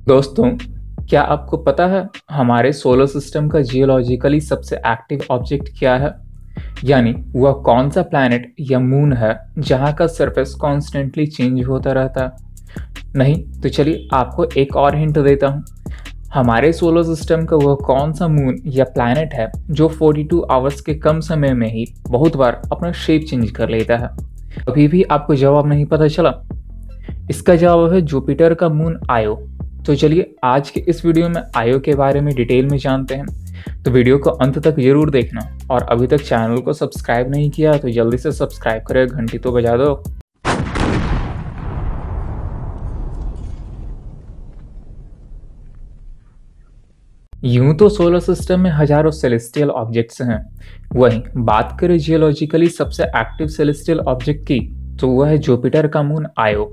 दोस्तों, क्या आपको पता है हमारे सोलर सिस्टम का जियोलॉजिकली सबसे एक्टिव ऑब्जेक्ट क्या है? यानी वह कौन सा प्लैनेट या मून है जहां का सरफेस कॉन्स्टेंटली चेंज होता रहता है? नहीं तो चलिए आपको एक और हिंट देता हूँ। हमारे सोलर सिस्टम का वह कौन सा मून या प्लैनेट है जो 42 आवर्स के कम समय में ही बहुत बार अपना शेप चेंज कर लेता है? अभी भी आपको जवाब नहीं पता चला? इसका जवाब है जुपिटर का मून आयो। तो चलिए आज के इस वीडियो में आयो के बारे में डिटेल में जानते हैं। तो वीडियो को अंत तक जरूर देखना और अभी तक चैनल को सब्सक्राइब नहीं किया तो जल्दी से सब्सक्राइब करें, घंटी तो बजा दो। यूं तो सोलर सिस्टम में हजारों सेलेस्टियल ऑब्जेक्ट्स हैं, वहीं बात करें जियोलॉजिकली सबसे एक्टिव सेलेस्टियल ऑब्जेक्ट की तो वह है जुपिटर का मून आयो।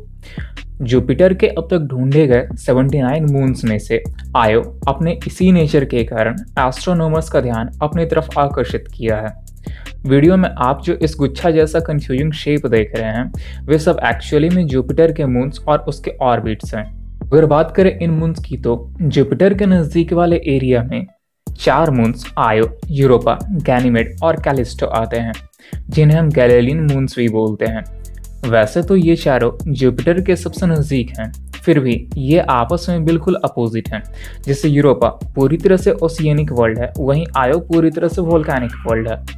जुपिटर के अब तक ढूंढे गए 79 मून्स में से आयो अपने इसी नेचर के कारण एस्ट्रोनॉमर्स का ध्यान अपनी तरफ आकर्षित किया है। वीडियो में आप जो इस गुच्छा जैसा कंफ्यूजिंग शेप देख रहे हैं वे सब एक्चुअली में जुपिटर के मून्स और उसके ऑर्बिट्स हैं। अगर बात करें इन मून्स की तो जुपिटर के नजदीक वाले एरिया में 4 मून्स आयो, यूरोपा, गैनीमेड और कैलिस्टो आते हैं, जिन्हें हम गैलीलियन मून्स भी बोलते हैं। वैसे तो ये चारों जुपिटर के सबसे नजदीक हैं, फिर भी ये आपस में बिल्कुल अपोजिट हैं। जैसे यूरोपा पूरी तरह से ओशियनिक वर्ल्ड है, वहीं आयो पूरी तरह से वोल्केनिक वर्ल्ड है।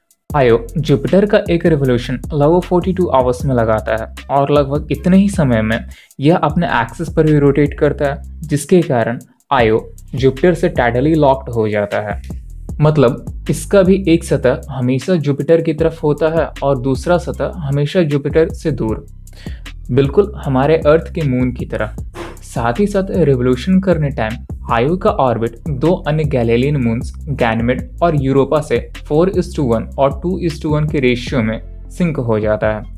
आयो जुपिटर का एक रिवोल्यूशन लगभग 42 आवर्स में लगाता है और लगभग इतने ही समय में यह अपने एक्सिस पर भी रोटेट करता है, जिसके कारण आयो जुपिटर से टाइडली लॉक्ड हो जाता है। मतलब इसका भी एक सतह हमेशा जुपिटर की तरफ होता है और दूसरा सतह हमेशा जुपिटर से दूर, बिल्कुल हमारे अर्थ के मून की तरह। साथ ही साथ रिवोल्यूशन करने टाइम आयो का ऑर्बिट 2 अन्य गैलीलियन मून्स गैनीमेड और यूरोपा से 4:1 और 2:1 के रेशियो में सिंक हो जाता है।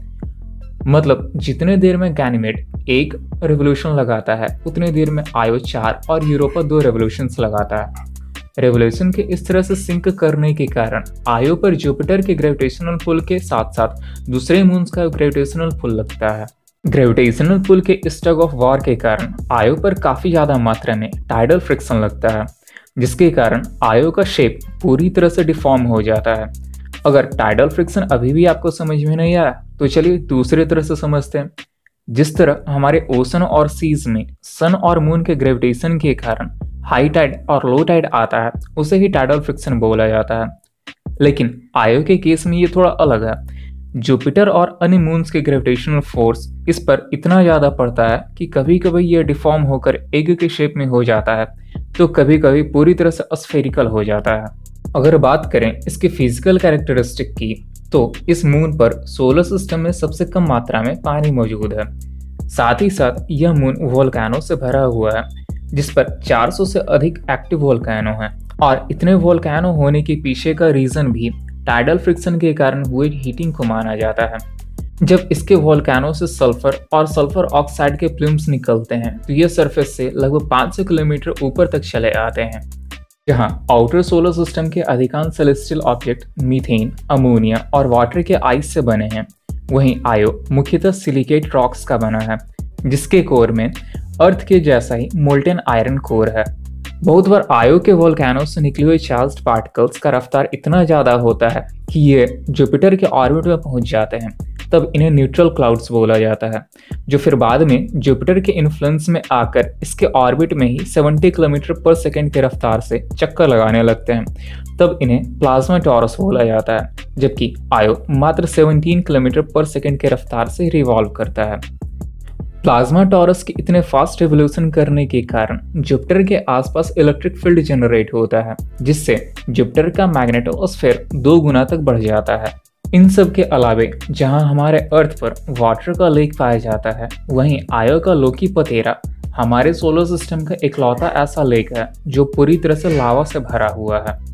मतलब जितने देर में गैनीमेड 1 रिवोल्यूशन लगाता है उतने देर में आयो 4 और यूरोपा 2 रिवोल्यूशंस लगाता है। रेवोल्यूशन के इस तरह से सिंक करने के कारण आयो पर जुपिटर के ग्रेविटेशनल पुल के साथ साथ दूसरे मून्स का ग्रेविटेशनल पुल लगता है। ग्रेविटेशनल पुल के इस टग ऑफ वॉर के कारण आयो पर काफी ज्यादा मात्रा में टाइडल फ्रिक्शन लगता है, जिसके कारण आयो का शेप पूरी तरह से डिफॉर्म हो जाता है। अगर टाइडल फ्रिक्शन अभी भी आपको समझ में नहीं आया तो चलिए दूसरी तरह से समझते हैं। जिस तरह हमारे ओशन और सीज में सन और मून के ग्रेविटेशन के कारण हाई टाइड और लो टाइड आता है, उसे ही टाइडल फ्रिक्शन बोला जाता है। लेकिन आयो के केस में ये थोड़ा अलग है। जुपिटर और अन्य मून्स के ग्रेविटेशनल फोर्स इस पर इतना ज़्यादा पड़ता है कि कभी कभी ये डिफॉर्म होकर एग के शेप में हो जाता है, तो कभी कभी पूरी तरह से स्फेरिकल हो जाता है। अगर बात करें इसके फिजिकल कैरेक्टरिस्टिक की तो इस मून पर सोलर सिस्टम में सबसे कम मात्रा में पानी मौजूद है। साथ ही साथ यह मून वोल्केनो से भरा हुआ है, जिस पर 400 से अधिक एक्टिव वोल्केनो हैं और इतने वोल्केनो होने के पीछे का रीजन भी टाइडल फ्रिक्शन के कारण हुए हीटिंग को माना जाता है। जब इसके वोल्केनो से सल्फर और सल्फर ऑक्साइड के प्लूम्स निकलते हैं तो ये सरफेस से लगभग 500 किलोमीटर ऊपर तक चले आते हैं। जहां आउटर सोलर सिस्टम के अधिकांश सेलेस्टियल ऑब्जेक्ट मीथेन, अमोनिया और वाटर के आइस से बने हैं, वहीं आयो मुख्यतः सिलिकेट रॉक्स का बना है, जिसके कोर में अर्थ के जैसा ही मोल्टेन आयरन कोर है। बहुत बार आयो के वोल्केनो से निकले हुए चार्ज्ड पार्टिकल्स का रफ्तार इतना ज्यादा होता है कि ये जुपिटर के ऑर्बिट में पहुंच जाते हैं, तब इन्हें न्यूट्रल क्लाउड्स बोला जाता है, जो फिर बाद में जुपिटर के इन्फ्लुएंस में आकर इसके ऑर्बिट में ही 70 किलोमीटर पर सेकेंड के रफ्तार से चक्कर लगाने लगते हैं, तब इन्हें प्लाज्मा टॉरस बोला जाता है। जबकि आयो मात्र 17 किलोमीटर पर सेकेंड के रफ्तार से रिवॉल्व करता है। प्लाज्मा टॉरस के इतने फास्ट रिवोल्यूशन करने के कारण जुपिटर के आसपास इलेक्ट्रिक फील्ड जनरेट होता है, जिससे जुपिटर का मैग्नेटोस्फीयर 2 गुना तक बढ़ जाता है। इन सब के अलावे जहां हमारे अर्थ पर वाटर का लेक पाया जाता है, वहीं आयो का लोकी पतेरा हमारे सोलर सिस्टम का इकलौता ऐसा लेक है जो पूरी तरह से लावा से भरा हुआ है।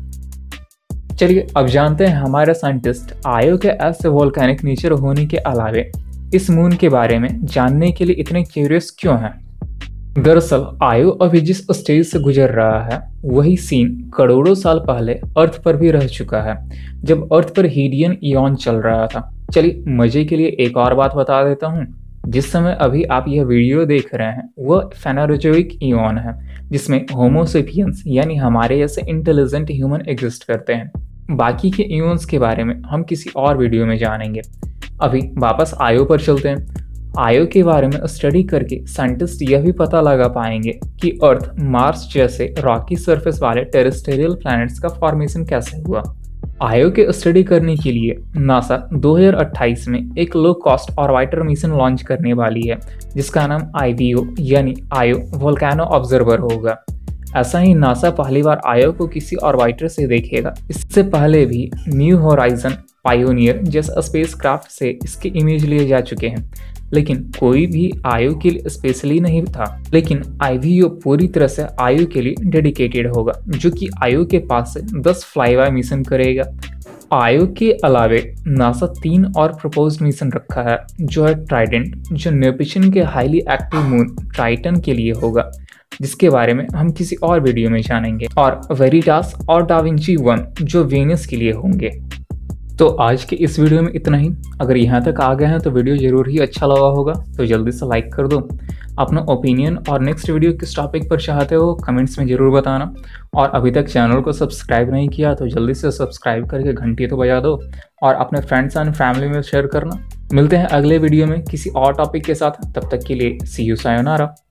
चलिए अब जानते हैं हमारे साइंटिस्ट आयो के ऐसे वोल्केनिक नेचर होने के अलावे इस मून के बारे में जानने के लिए इतने क्यूरियस क्यों हैं। दरअसल आयो अभी जिस स्टेज से गुजर रहा है वही सीन करोड़ों साल पहले अर्थ पर भी रह चुका है, जब अर्थ पर हीडियन इयॉन चल रहा था। चलिए मजे के लिए एक और बात बता देता हूँ। जिस समय अभी आप यह वीडियो देख रहे हैं वह फेनोजोइक इयॉन है, जिसमें होमोसेपियंस यानी हमारे जैसे इंटेलिजेंट ह्यूमन एग्जिस्ट करते हैं। बाकी के इयॉन्स के बारे में हम किसी और वीडियो में जानेंगे। अभी वापस आयो पर चलते हैं। आयो के बारे में स्टडी करके साइंटिस्ट यह भी पता लगा पाएंगे कि अर्थ, मार्स जैसे रॉकी सरफेस वाले टेरेस्टेरियल प्लैनेट्स का फॉर्मेशन कैसे हुआ। आयो के स्टडी करने के लिए नासा 2028 में एक low cost orbiter mission launch करने वाली है, जिसका नाम आईवीओ यानी आयो वोल्केनो ऑब्जर्वर होगा। ऐसा ही नासा पहली बार आयो को किसी ऑर्बिटर से देखेगा। इससे पहले भी न्यू होराइजन, पायोनियर जैसे स्पेसक्राफ्ट से इसके इमेज लिए जा चुके हैं, लेकिन कोई भी आयो के लिए स्पेशली नहीं था। लेकिन आईवीओ पूरी तरह से आयो के लिए डेडिकेटेड होगा, जो कि आयो के पास से 10 फ्लाईबाय मिशन करेगा। आयो के अलावे नासा 3 और प्रपोज्ड मिशन रखा है, जो है ट्राइडेंट, जो नेपच्यून के हाईली एक्टिव मून ट्राइटन के लिए होगा, जिसके बारे में हम किसी और वीडियो में जानेंगे, और वेरिटास और डाविंची 1 जो वेनस के लिए होंगे। तो आज के इस वीडियो में इतना ही। अगर यहाँ तक आ गए हैं तो वीडियो जरूर ही अच्छा लगा होगा, तो जल्दी से लाइक कर दो। अपना ओपिनियन और नेक्स्ट वीडियो किस टॉपिक पर चाहते हो कमेंट्स में ज़रूर बताना। और अभी तक चैनल को सब्सक्राइब नहीं किया तो जल्दी से सब्सक्राइब करके घंटी तो बजा दो और अपने फ्रेंड्स एंड फैमिली में शेयर करना। मिलते हैं अगले वीडियो में किसी और टॉपिक के साथ, तब तक के लिए सी यू, सायोनारा।